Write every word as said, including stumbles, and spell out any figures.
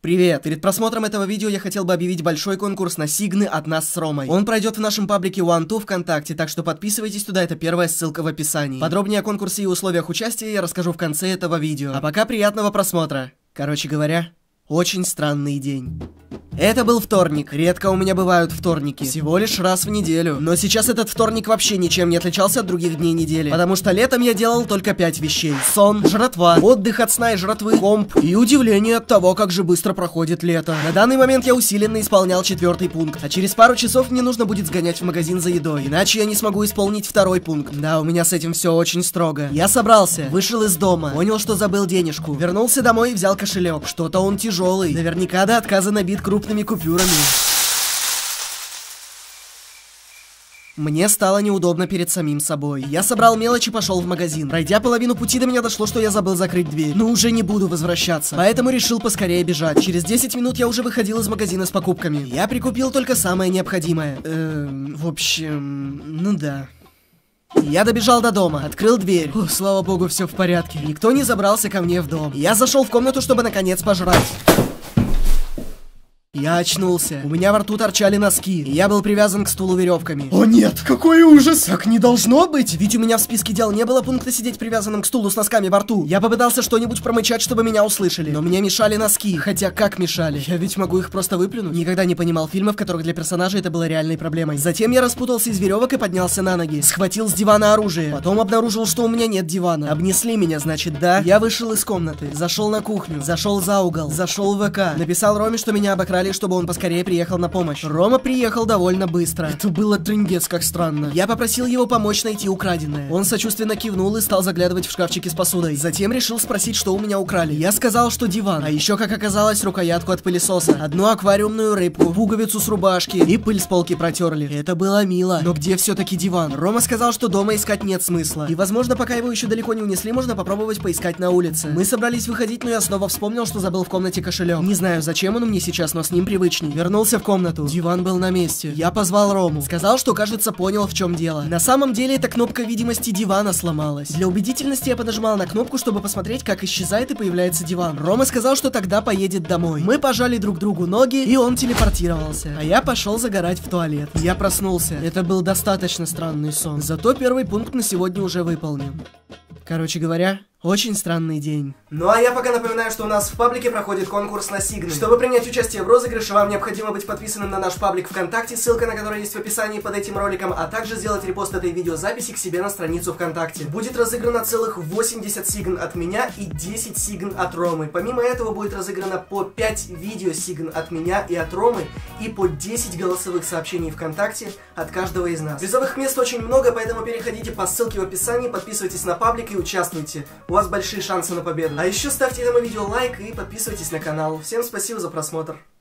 Привет! Перед просмотром этого видео я хотел бы объявить большой конкурс на сигны от нас с Ромой. Он пройдет в нашем паблике уан ту ВКонтакте, так что подписывайтесь туда, это первая ссылка в описании. Подробнее о конкурсе и условиях участия я расскажу в конце этого видео. А пока приятного просмотра. Короче говоря, очень странный день. Это был вторник. Редко у меня бывают вторники. Всего лишь раз в неделю. Но сейчас этот вторник вообще ничем не отличался от других дней недели. Потому что летом я делал только пять вещей. Сон, жратва, отдых от сна и жратвы, комп и удивление от того, как же быстро проходит лето. На данный момент я усиленно исполнял четвертый пункт. А через пару часов мне нужно будет сгонять в магазин за едой. Иначе я не смогу исполнить второй пункт. Да, у меня с этим все очень строго. Я собрался, вышел из дома, понял, что забыл денежку. Вернулся домой и взял кошелек. Что-то он тяжелый. Наверняка до отказа набит крупными купюрами. Мне стало неудобно перед самим собой. Я собрал мелочь и пошел в магазин. Пройдя половину пути, до меня дошло, что я забыл закрыть дверь. Но уже не буду возвращаться. Поэтому решил поскорее бежать. Через десять минут я уже выходил из магазина с покупками. Я прикупил только самое необходимое. Эм, в общем, ну да. Я добежал до дома, открыл дверь. О, слава богу, все в порядке. Никто не забрался ко мне в дом. Я зашел в комнату, чтобы наконец пожрать. Я очнулся. У меня во рту торчали носки. И я был привязан к стулу веревками. О нет, какой ужас! Так не должно быть! Ведь у меня в списке дел не было пункта сидеть привязанным к стулу с носками во рту. Я попытался что-нибудь промычать, чтобы меня услышали. Но мне мешали носки. Хотя как мешали? Я ведь могу их просто выплюнуть. Никогда не понимал фильмов, в которых для персонажей это было реальной проблемой. Затем я распутался из веревок и поднялся на ноги. Схватил с дивана оружие. Потом обнаружил, что у меня нет дивана. Обнесли меня, значит, да? Я вышел из комнаты. Зашел на кухню. Зашел за угол. Зашел в ВК. Написал Роме, что меня обокрали, чтобы он поскорее приехал на помощь. Рома приехал довольно быстро. Это было трындец как странно. Я попросил его помочь найти украденное. Он сочувственно кивнул и стал заглядывать в шкафчики с посудой. Затем решил спросить, что у меня украли. Я сказал, что диван. А еще, как оказалось, рукоятку от пылесоса. Одну аквариумную рыбку, пуговицу с рубашки и пыль с полки протерли. Это было мило. Но где все-таки диван? Рома сказал, что дома искать нет смысла. И, возможно, пока его еще далеко не унесли, можно попробовать поискать на улице. Мы собрались выходить, но я снова вспомнил, что забыл в комнате кошелек. Не знаю, зачем он мне сейчас, но с ним привычней. Вернулся в комнату. Диван был на месте. Я позвал Рому. Сказал, что, кажется, понял, в чем дело. На самом деле, эта кнопка видимости дивана сломалась. Для убедительности я подожимал на кнопку, чтобы посмотреть, как исчезает и появляется диван. Рома сказал, что тогда поедет домой. Мы пожали друг другу ноги, и он телепортировался. А я пошел загорать в туалет. Я проснулся. Это был достаточно странный сон. Зато первый пункт на сегодня уже выполнен. Короче говоря, очень странный день. Ну а я пока напоминаю, что у нас в паблике проходит конкурс на сигны. Чтобы принять участие в розыгрыше, вам необходимо быть подписанным на наш паблик ВКонтакте, ссылка на который есть в описании под этим роликом, а также сделать репост этой видеозаписи к себе на страницу ВКонтакте. Будет разыграно целых восемьдесят сигн от меня и десять сигн от Ромы. Помимо этого будет разыграно по пять видео сигн от меня и от Ромы и по десять голосовых сообщений ВКонтакте от каждого из нас. Призовых мест очень много, поэтому переходите по ссылке в описании, подписывайтесь на паблик и участвуйте. У вас большие шансы на победу. А еще ставьте этому видео лайк и подписывайтесь на канал. Всем спасибо за просмотр.